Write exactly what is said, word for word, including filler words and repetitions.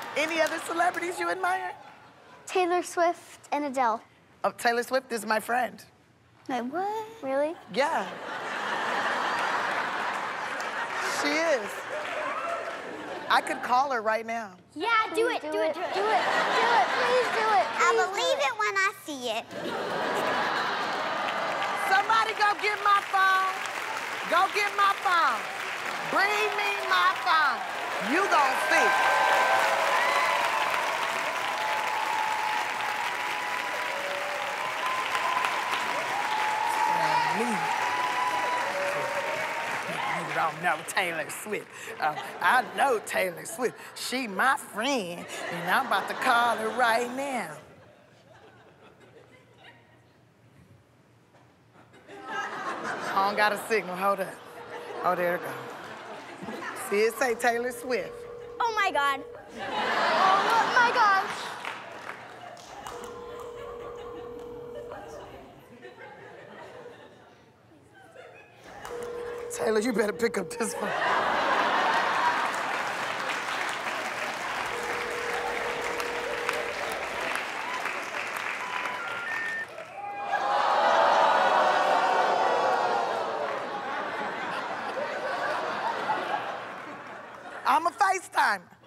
Any other celebrities you admire? Taylor Swift and Adele. Oh, Taylor Swift is my friend. Wait, what? Really? Yeah. She is. I could call her right now. Yeah, do it, do, do it, it, do it, do it, do it, please do it. Please I believe it. it when I see it. Somebody go get my phone. Go get my phone. Bring me my phone. You gonna see. Me. You don't know Taylor Swift. Uh, I know Taylor Swift. She my friend, and I'm about to call her right now. I don't got a signal. Hold up. Oh, there it goes. See, it say Taylor Swift. Oh, my God. Oh, my gosh. Taylor, you better pick up this phone. I'm a FaceTime.